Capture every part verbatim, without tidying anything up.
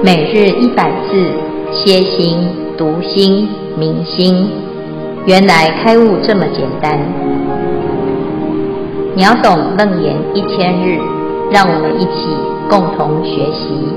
每日一百字，歇心、读心、明心，原来开悟这么简单。秒懂楞严一千日，让我们一起共同学习。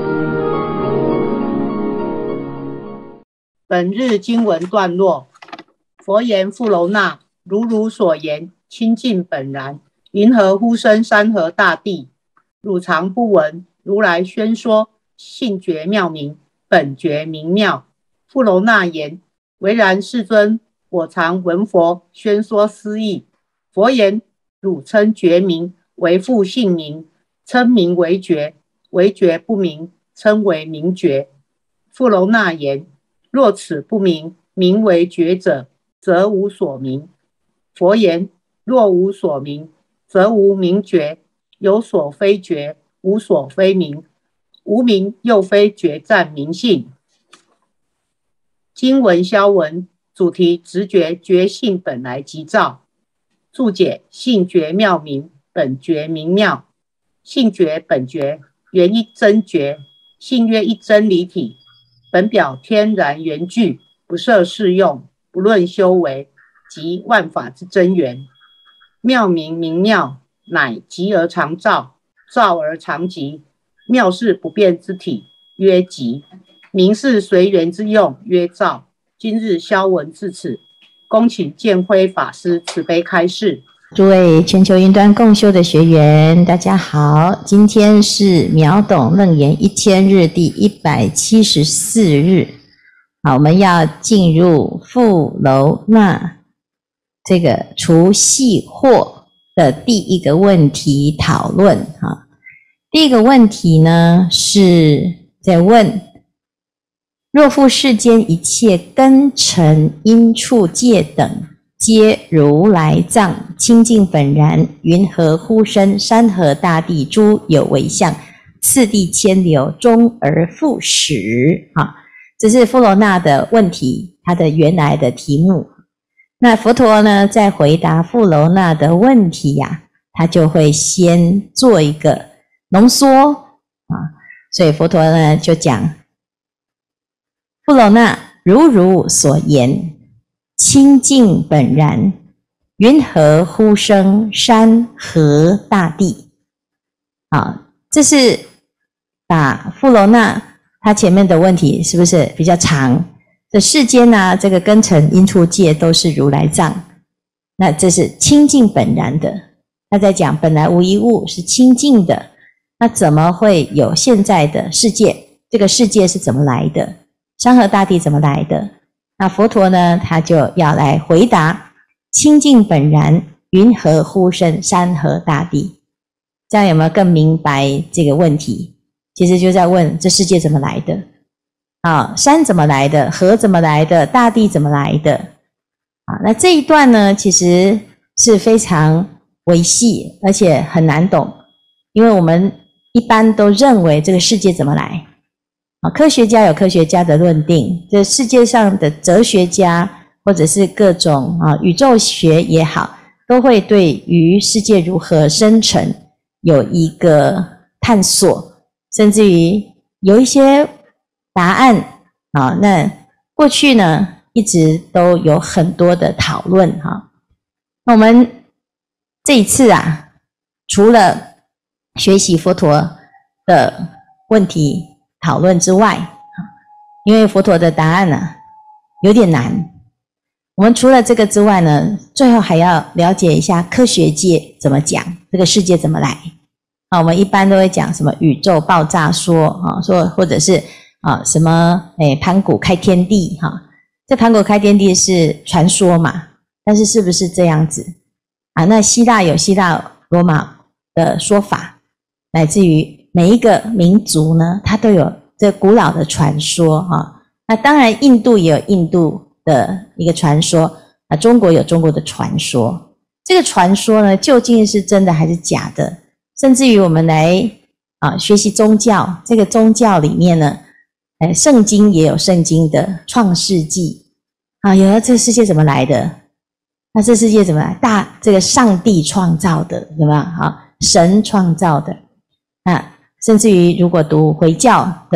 本日经文段落：佛言富楼那，如汝所言，清净本然，云何呼声山河大地？汝常不闻，如来宣说，性觉妙明，本觉明妙。富楼那言：唯然世尊，我常闻佛宣说斯义。佛言：汝称觉明，为复性明，称明为觉，为觉不明，称为明觉。富楼那言：若此不明，名为觉者，则无所明。佛言：若无所明，则无明觉，有所非觉，无所非明，无明又非觉占明性。经文消文，主题直觉觉性本来即照。注解：性觉妙明，本觉明妙。性觉本觉，原一真觉，性曰一真理体，本表天然原具，不设适用，不论修为，即万法之真源。妙明明妙，乃极而常照，照而常极，妙是不变之体，曰极；明是随缘之用，曰照。今日消文至此，恭请建辉法师慈悲开示。 诸位全球云端共修的学员，大家好，今天是秒懂楞严一千日第一百七十四日。好，我们要进入富楼那这个除系惑的第一个问题讨论。哈，第一个问题呢是在问：若复世间一切根尘因处界等，皆如来藏清净本然，云何呼声山河大地诸有为相，次第千流，终而复始。好，这是富楼那的问题，它的原来的题目。那佛陀呢，在回答富楼那的问题呀、啊，他就会先做一个浓缩啊，所以佛陀呢就讲：富楼那，如汝所言，清净本然，云何呼声山河大地？啊，这是把富楼那他前面的问题是不是比较长？这世间啊，这个根尘因处界都是如来藏，那这是清净本然的。他在讲本来无一物是清净的，那怎么会有现在的世界？这个世界是怎么来的？山河大地怎么来的？那佛陀呢，他就要来回答：清净本然，云何呼声山河大地？这样有没有更明白这个问题？其实就在问这世界怎么来的啊？山怎么来的？河怎么来的？大地怎么来的？啊，那这一段呢，其实是非常微细，而且很难懂，因为我们一般都认为这个世界怎么来？啊，科学家有科学家的论定，这世界上的哲学家或者是各种啊宇宙学也好，都会对于世界如何生成有一个探索，甚至于有一些答案啊。那过去呢，一直都有很多的讨论哈。那我们这一次啊，除了学习佛陀的问题讨论之外，因为佛陀的答案呢、啊、有点难，我们除了这个之外呢，最后还要了解一下科学界怎么讲这个世界怎么来。啊，我们一般都会讲什么宇宙爆炸说啊，说或者是啊什么诶盘古开天地哈，这盘古开天地是传说嘛，但是是不是这样子啊？那希腊有希腊罗马的说法，乃至于每一个民族呢，它都有这古老的传说啊。那当然，印度也有印度的一个传说，啊，中国有中国的传说。这个传说呢，究竟是真的还是假的？甚至于我们来啊学习宗教，这个宗教里面呢，哎，圣经也有圣经的创世纪啊，有了这个世界怎么来的？那这世界怎么来？大这个上帝创造的，有没有？啊，神创造的。那甚至于如果读回教的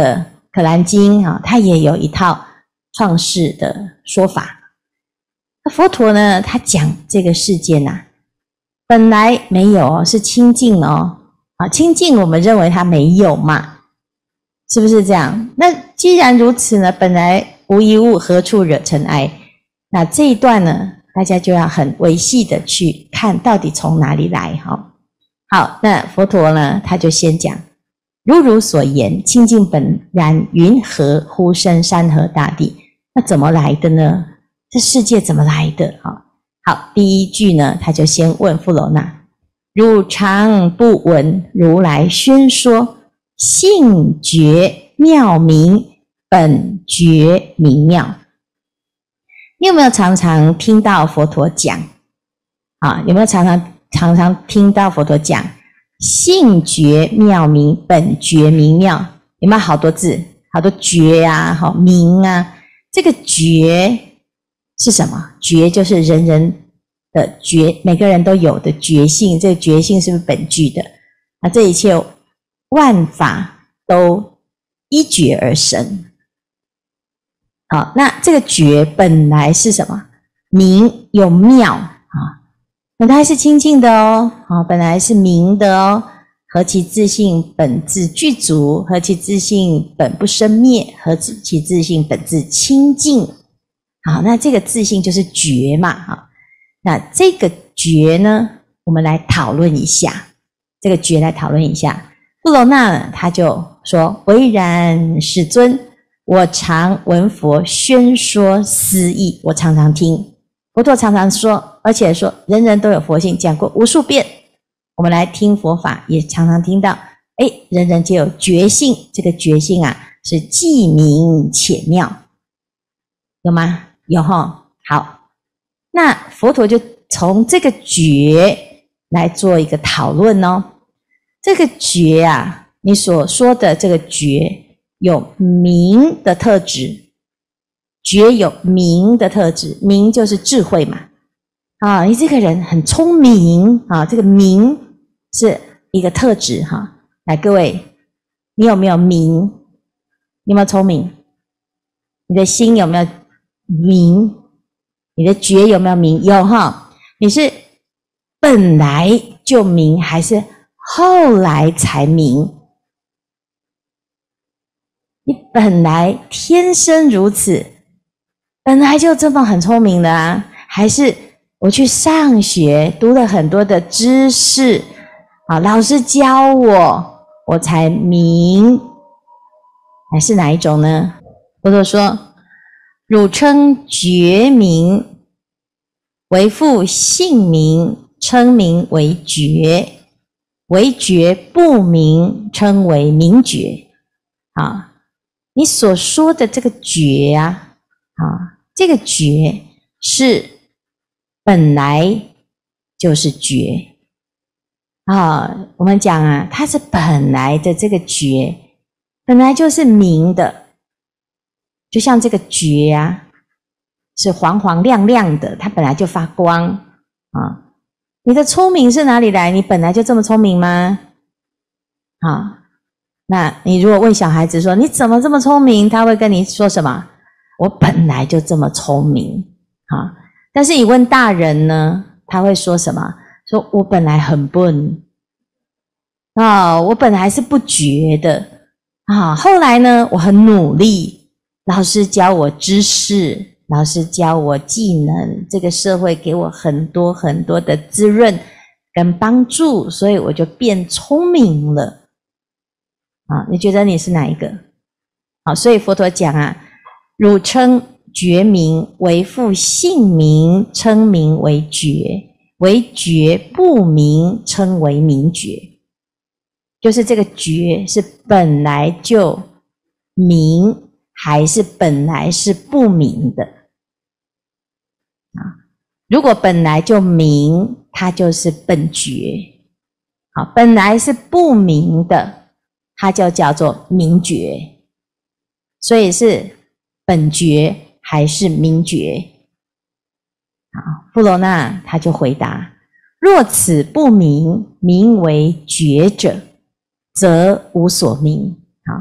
可兰经啊，它也有一套创世的说法。那佛陀呢，他讲这个世界呐、啊，本来没有哦，是清净哦。啊，清净我们认为它没有嘛，是不是这样？那既然如此呢，本来无一物，何处惹尘埃？那这一段呢，大家就要很维系的去看到底从哪里来哈。好，那佛陀呢，他就先讲，如汝所言，清净本然，云何呼声山河大地？那怎么来的呢？这世界怎么来的？好，好，第一句呢，他就先问富楼那，汝常不闻如来宣说性觉妙明，本觉明妙？你有没有常常听到佛陀讲啊？有没有常常常常听到佛陀讲性觉妙明，本觉明妙？有没有好多字？好多觉啊，好明啊。这个觉是什么？觉就是人人的觉，每个人都有的觉性。这个觉性是不是本具的？那这一切万法都依觉而生。好，那这个觉本来是什么？明又妙啊，本来是清净的哦，啊，本来是明的哦。何其自性本自具足，何其自性本不生灭，何其自性本自清净。好，那这个自性就是觉嘛，好，那这个觉呢，我们来讨论一下，这个觉来讨论一下。富楼那他就说：唯然，世尊，我常闻佛宣说斯义。我常常听佛陀常常说，而且说人人都有佛性，讲过无数遍。我们来听佛法，也常常听到，哎，人人皆有觉性。这个觉性啊，是既明且妙，有吗？有齁。好，那佛陀就从这个觉来做一个讨论哦。这个觉啊，你所说的这个觉有明的特质，觉有明的特质，明就是智慧嘛。啊，你这个人很聪明啊，这个明是一个特质哈。来，各位，你有没有明？你有没有聪明？你的心有没有明？你的觉有没有明？有哈。你是本来就明，还是后来才明？你本来天生如此，本来就这么很聪明的啊，还是我去上学读了很多的知识啊，老师教我，我才明，还是哪一种呢？佛陀说：汝称觉明，为复性明，称名为觉；为觉不明，称为明觉。啊，你所说的这个觉啊，啊，这个觉是本来就是觉啊。我们讲啊，它是本来的这个觉，本来就是明的。就像这个觉啊，是黄黄亮亮的，它本来就发光啊。你的聪明是哪里来？你本来就这么聪明吗？啊，那你如果问小孩子说你怎么这么聪明，他会跟你说什么？我本来就这么聪明啊。但是你问大人呢，他会说什么？说我本来很笨啊，我本来是不觉的啊，后来呢，我很努力。老师教我知识，老师教我技能，这个社会给我很多很多的滋润跟帮助，所以我就变聪明了啊！你觉得你是哪一个？好，所以佛陀讲啊，汝称觉明，为复性明，称名为觉；为觉不明，称为明觉。就是这个觉是本来就明，还是本来是不明的啊？如果本来就明，它就是本觉。好，本来是不明的，它就叫做明觉。所以是本觉还是明觉？好，富楼那他就回答：若此不明，名为觉者，则无所明。啊，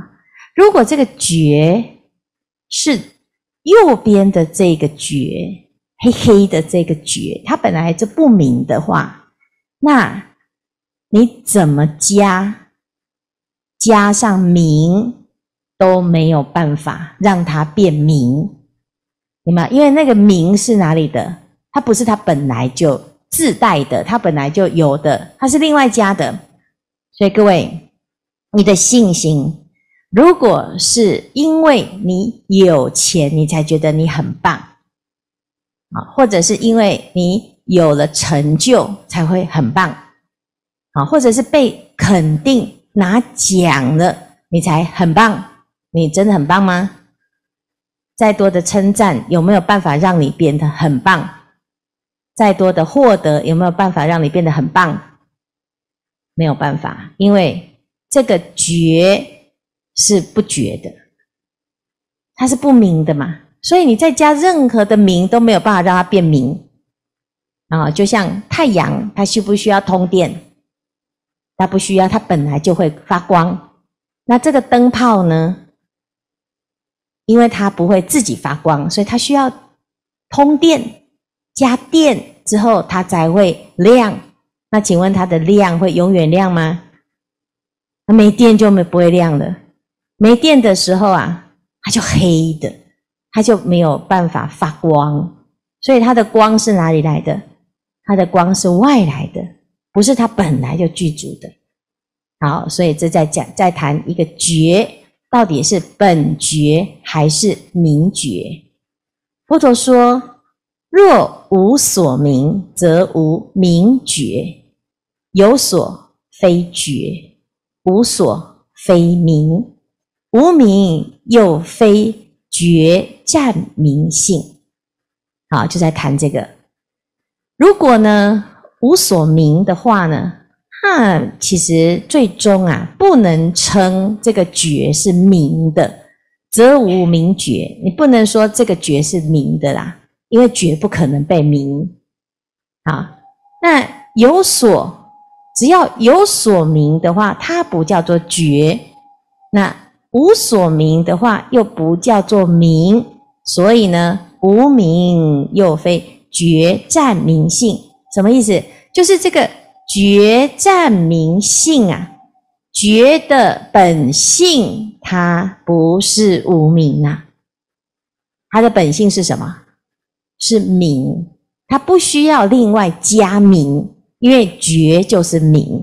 如果这个觉是右边的这个觉，黑黑的这个觉，它本来就不明的话，那你怎么加加上明都没有办法让它变明，明白吗？因为那个明是哪里的？它不是它本来就自带的，它本来就有的，它是另外加的。所以各位，你的信心如果是因为你有钱你才觉得你很棒啊，或者是因为你有了成就才会很棒啊，或者是被肯定拿奖了你才很棒，你真的很棒吗？再多的称赞有没有办法让你变得很棒？再多的获得有没有办法让你变得很棒？没有办法，因为这个觉是不觉的，它是不明的嘛，所以你再加任何的明都没有办法让它变明啊。就像太阳，它需不需要通电？它不需要，它本来就会发光。那这个灯泡呢？因为它不会自己发光，所以它需要通电，加电之后它才会亮。那请问它的亮会永远亮吗？那没电就没不会亮了。没电的时候啊，它就黑的，它就没有办法发光。所以它的光是哪里来的？它的光是外来的，不是它本来就具足的。好，所以这在讲在谈一个觉，到底是本觉还是明觉？佛陀说，若无所明，则无明觉。有所非觉，无所非明，无明又非觉占明性。好，就在谈这个。如果呢无所明的话呢，那其实最终啊不能称这个觉是明的，则无明觉。你不能说这个觉是明的啦，因为觉不可能被明。好，那有所只要有所明的话，它不叫做觉；那无所明的话，又不叫做明。所以呢，无明又非觉占明性。什么意思？就是这个觉占明性啊，觉的本性它不是无明啊，它的本性是什么？是明，它不需要另外加明。因为觉就是明。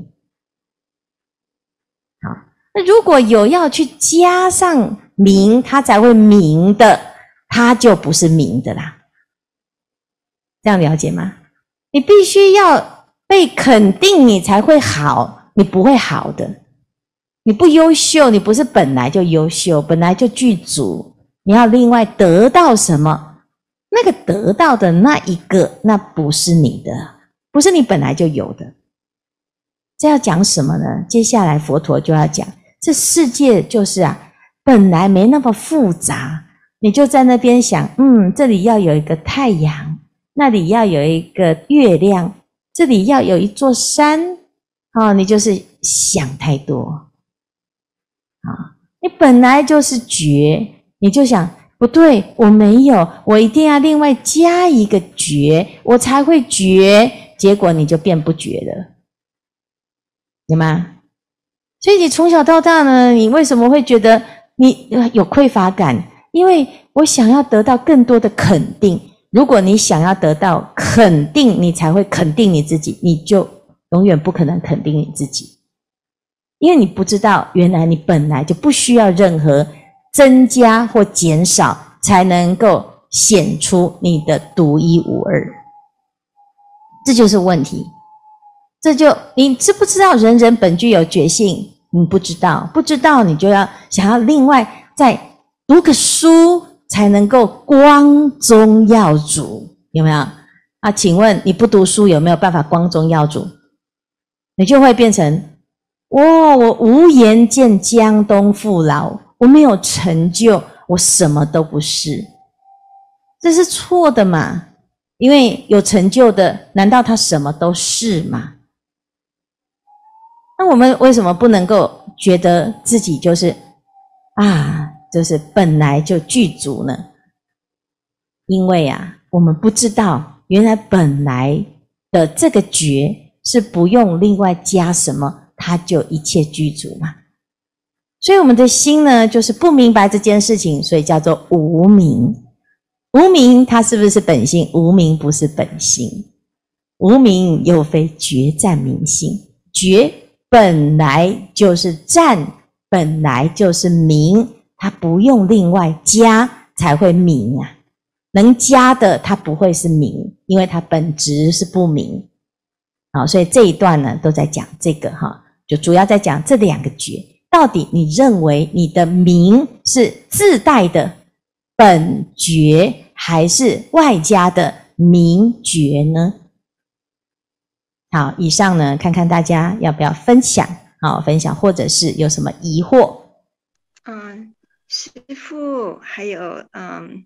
好，那如果有要去加上明，它才会明的，它就不是明的啦。这样了解吗？你必须要被肯定，你才会好，你不会好的。你不优秀，你不是本来就优秀，本来就具足，你要另外得到什么？那个得到的那一个，那不是你的。不是你本来就有的。这要讲什么呢？接下来佛陀就要讲，这世界就是啊，本来没那么复杂，你就在那边想，嗯，这里要有一个太阳，那里要有一个月亮，这里要有一座山，哦，你就是想太多啊！你本来就是觉，你就想不对，我没有，我一定要另外加一个觉，我才会觉。结果你就变不觉了，对吗？所以你从小到大呢，你为什么会觉得你有匮乏感？因为我想要得到更多的肯定。如果你想要得到肯定，你才会肯定你自己，你就永远不可能肯定你自己，因为你不知道原来你本来就不需要任何增加或减少，才能够显出你的独一无二。这就是问题。这就你知不知道人人本具有觉性？你不知道，不知道你就要想要另外再读个书才能够光宗耀祖，有没有啊？请问你不读书有没有办法光宗耀祖？你就会变成哇、哦，我无颜见江东父老，我没有成就，我什么都不是。这是错的嘛？因为有成就的，难道他什么都是吗？那我们为什么不能够觉得自己就是啊，就是本来就具足呢？因为啊，我们不知道，原来本来的这个觉是不用另外加什么，它就一切具足嘛。所以我们的心呢，就是不明白这件事情，所以叫做无明。无明它是不是本性？无明不是本性。无明又非觉占明性，觉本来就是占，本来就是明，它不用另外加才会明啊。能加的它不会是明，因为它本质是不明。好，所以这一段呢都在讲这个哈，就主要在讲这两个觉。到底你认为你的明是自带的本觉，还是外加的明觉呢？好，以上呢，看看大家要不要分享，好，分享或者是有什么疑惑。 嗯，师父，还有嗯，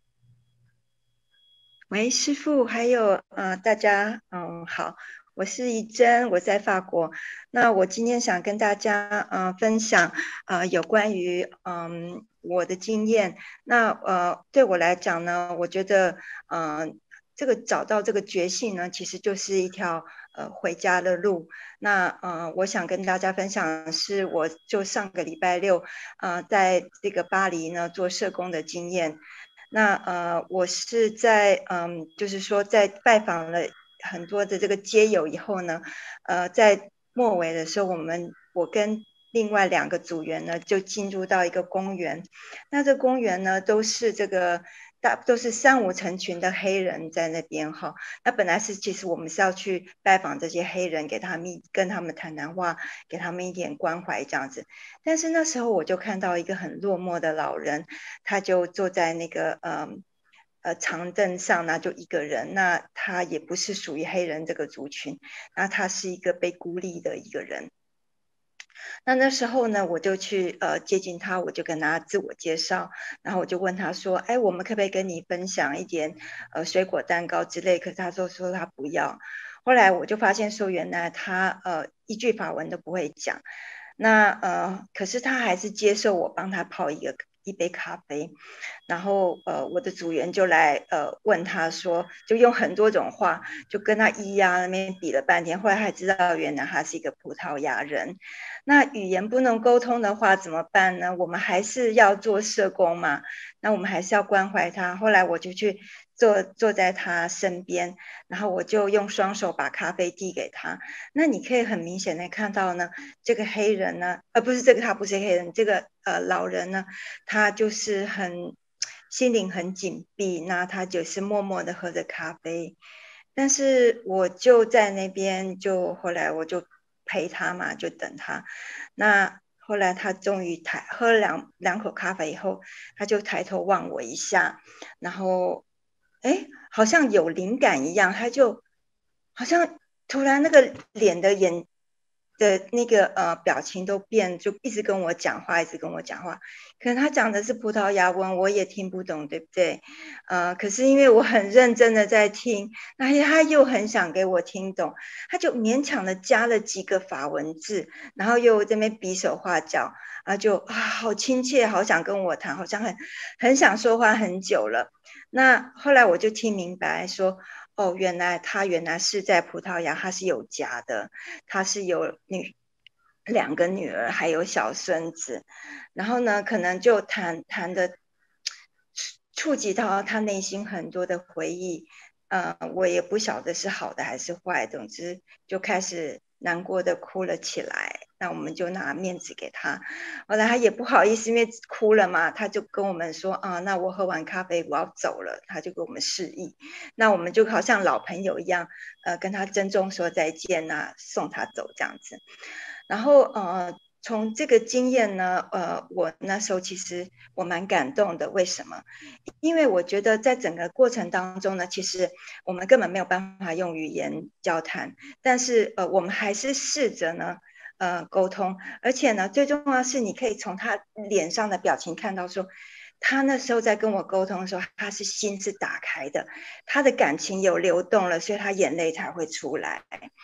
喂，师父，还有呃，大家嗯好，我是怡珍，我在法国。那我今天想跟大家呃分享呃有关于嗯我的经验。那呃对我来讲呢，我觉得呃这个找到这个觉性呢，其实就是一条呃回家的路。那呃我想跟大家分享的是，我就上个礼拜六呃在这个巴黎呢做社工的经验。那呃，我是在嗯，就是说在拜访了很多的这个街友以后呢，呃，在末尾的时候，我们我跟另外两个组员呢，就进入到一个公园。那这公园呢，都是这个大都是三五成群的黑人在那边哈。那本来是其实我们是要去拜访这些黑人，给他们跟他们谈谈话，给他们一点关怀这样子。但是那时候我就看到一个很落寞的老人，他就坐在那个呃呃长凳上呢，就一个人。那他也不是属于黑人这个族群，那他是一个被孤立的一个人。那那时候呢，我就去呃接近他，我就跟他自我介绍，然后我就问他说：“哎，我们可不可以跟你分享一点呃水果蛋糕之类？”可是他说说他不要。后来我就发现说，原来他呃一句法文都不会讲。那呃，可是他还是接受我帮他泡一个一杯咖啡。然后呃，我的组员就来呃问他说，就用很多种话，就跟他咿呀那边比了半天，后来才知道原来他是一个葡萄牙人。那语言不能沟通的话怎么办呢？我们还是要做社工嘛，那我们还是要关怀他。后来我就去坐坐在他身边，然后我就用双手把咖啡递给他。那你可以很明显的看到呢，这个黑人呢，呃，不是这个他不是黑人，这个呃老人呢，他就是很心灵很紧闭，那他就是默默的喝着咖啡。但是我就在那边，就后来我就陪他嘛，就等他。那后来他终于抬喝了两两口咖啡以后，他就抬头望我一下，然后哎，好像有灵感一样，他就好像突然那个脸的眼的那个呃表情都变，就一直跟我讲话，一直跟我讲话。可能他讲的是葡萄牙文，我也听不懂，对不对？呃，可是因为我很认真的在听，那他又很想给我听懂，他就勉强的加了几个法文字，然后又这边比手画脚，啊，就啊好亲切，好想跟我谈，好像很很想说话很久了。那后来我就听明白说，哦，原来他原来是在葡萄牙，他是有家的，他是有女两个女儿，还有小孙子。然后呢，可能就谈谈的触及到他内心很多的回忆。呃，我也不晓得是好的还是坏，总之就开始难过的哭了起来。那我们就拿面子给他，后来他也不好意思，因为哭了嘛，他就跟我们说啊，那我喝完咖啡我要走了，他就给我们示意。那我们就好像老朋友一样，呃，跟他郑重说再见啊，送他走这样子。然后呃，从这个经验呢，呃，我那时候其实我蛮感动的。为什么？因为我觉得在整个过程当中呢，其实我们根本没有办法用语言交谈，但是呃，我们还是试着呢。呃，沟通，而且呢，最重要的是，你可以从他脸上的表情看到说，他那时候在跟我沟通的时候，他是心是打开的，他的感情有流动了，所以他眼泪才会出来。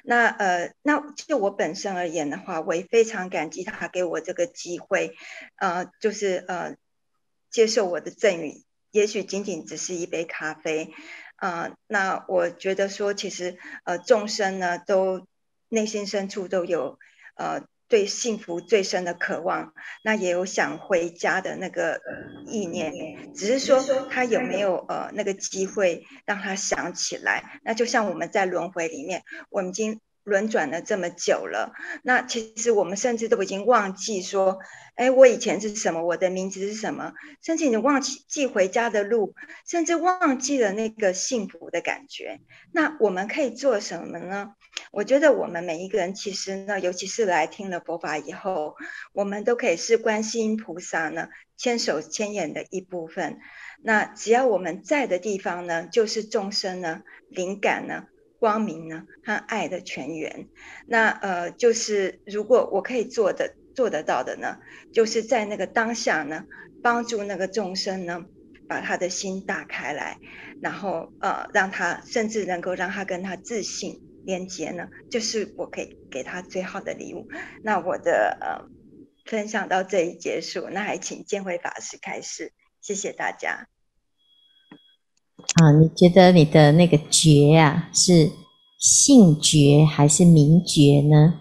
那呃，那就我本身而言的话，我也非常感激他给我这个机会，呃，就是呃，接受我的赠予，也许仅仅只是一杯咖啡，呃，那我觉得说，其实呃，众生呢，都内心深处都有呃对幸福最深的渴望，那也有想回家的那个意念，只是说他有没有呃那个机会让他想起来。那就像我们在轮回里面，我们已经轮转了这么久了，那其实我们甚至都已经忘记说，哎，我以前是什么，我的名字是什么，甚至你忘记回家的路，甚至忘记了那个幸福的感觉。那我们可以做什么呢？我觉得我们每一个人其实呢，尤其是来听了佛法以后，我们都可以是观世音菩萨呢千手千眼的一部分。那只要我们在的地方呢，就是众生呢灵感呢光明呢和爱的泉源。那呃，就是如果我可以做的做得到的呢，就是在那个当下呢，帮助那个众生呢，把他的心打开来，然后呃，让他甚至能够让他跟他自信连接呢，就是我可以给他最好的礼物。那我的呃分享到这里结束，那还请见慧法师开示，谢谢大家。 啊，你觉得你的那个觉啊，是性觉还是明觉呢？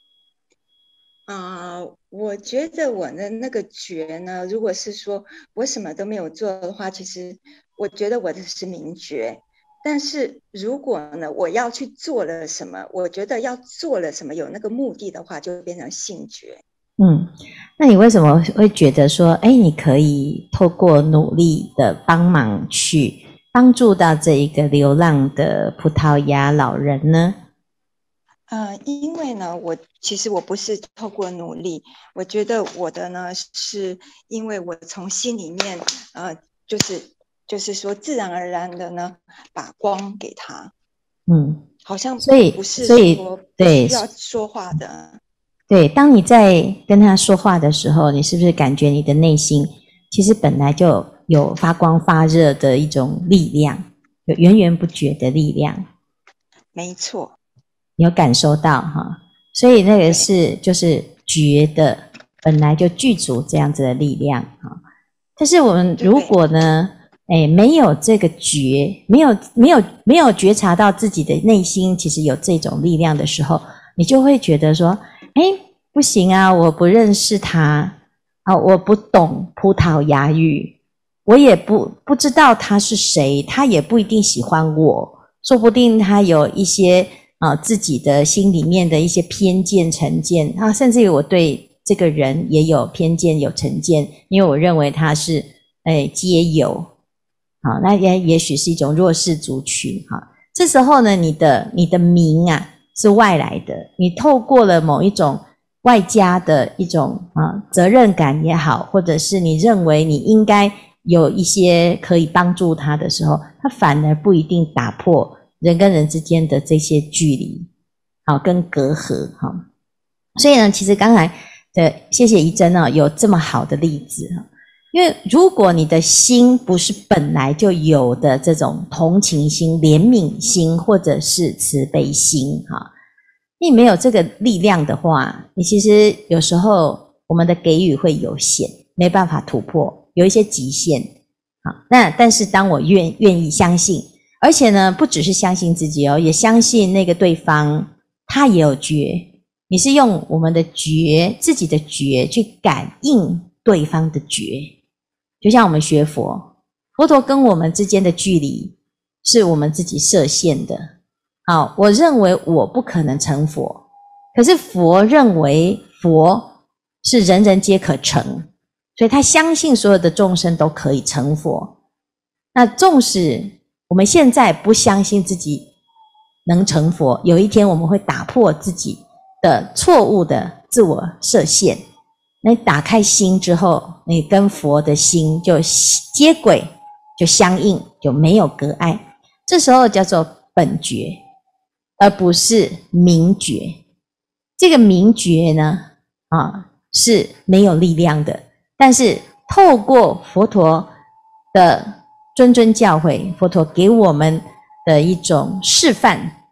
啊、呃，我觉得我的那个觉呢，如果是说我什么都没有做的话，其实我觉得我的是明觉。但是如果呢，我要去做了什么，我觉得要做了什么有那个目的的话，就变成性觉。 嗯，那你为什么会觉得说，哎，你可以透过努力的帮忙去帮助到这一个流浪的葡萄牙老人呢？ 呃，因为呢，我其实我不是透过努力，我觉得我的呢，是因为我从心里面，呃，就是就是说自然而然的呢，把光给他， 嗯， 好像所以不是所以说不对需要说话的。 对，当你在跟他说话的时候，你是不是感觉你的内心其实本来就有发光发热的一种力量，有源源不绝的力量？ 没错。 你有感受到哈，所以那个是就是觉的本来就具足这样子的力量哈。但是我们如果呢，哎，没有这个觉，没有没有没有觉察到自己的内心其实有这种力量的时候，你就会觉得说，哎，不行啊，我不认识他啊，我不懂葡萄牙语，我也不不知道他是谁，他也不一定喜欢我，说不定他有一些啊，自己的心里面的一些偏见、成见啊，甚至于我对这个人也有偏见、有成见，因为我认为他是哎街友，好，那也也许是一种弱势族群哈。这时候呢，你的你的名啊是外来的，你透过了某一种外加的一种啊责任感也好，或者是你认为你应该有一些可以帮助他的时候，他反而不一定打破人跟人之间的这些距离，好，跟隔阂，好，所以呢，其实刚才的谢谢怡珍哦，有这么好的例子，因为如果你的心不是本来就有的这种同情心、怜悯心，或者是慈悲心，哈，你没有这个力量的话，你其实有时候我们的给予会有限，没办法突破，有一些极限，好，那但是当我愿愿意相信。而且呢，不只是相信自己哦，也相信那个对方他也有觉。你是用我们的觉，自己的觉去感应对方的觉。就像我们学佛，佛陀跟我们之间的距离是我们自己设限的。好，我认为我不可能成佛，可是佛认为佛是人人皆可成，所以他相信所有的众生都可以成佛。那纵使我们现在不相信自己能成佛，有一天我们会打破自己的错误的自我设限。那你打开心之后，你跟佛的心就接轨，就相应，就没有隔碍。这时候叫做本觉，而不是明觉。这个明觉呢，啊，是没有力量的，但是透过佛陀的谆谆教诲，佛陀给我们的一种示范，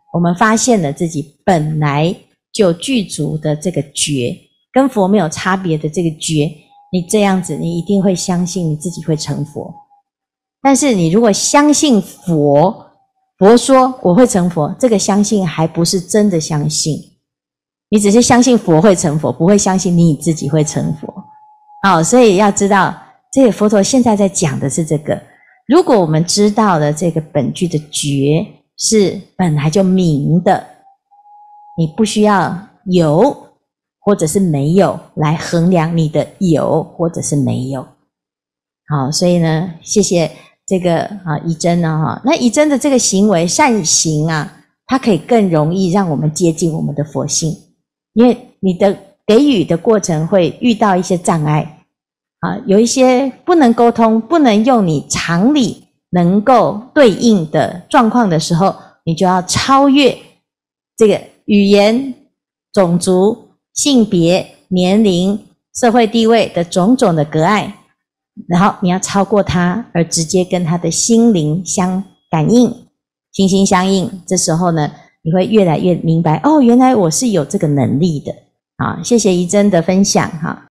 我们发现了自己本来就具足的这个觉，跟佛没有差别的这个觉，你这样子你一定会相信你自己会成佛。但是你如果相信佛，佛说我会成佛，这个相信还不是真的相信，你只是相信佛会成佛，不会相信你自己会成佛。好，所以要知道这个佛陀现在在讲的是这个，如果我们知道了这个本具的觉是本来就明的，你不需要有或者是没有来衡量你的有或者是没有。好，所以呢，谢谢这个啊怡珍呢哈，那怡珍的这个行为善行啊，它可以更容易让我们接近我们的佛性，因为你的给予的过程会遇到一些障碍啊，有一些不能沟通，不能用你常理能够对应的状况的时候，你就要超越这个语言、种族、性别、年龄、社会地位的种种的隔碍，然后你要超过它，而直接跟他的心灵相感应，心心相印。这时候呢，你会越来越明白，哦，原来我是有这个能力的。好，谢谢怡珍的分享哈。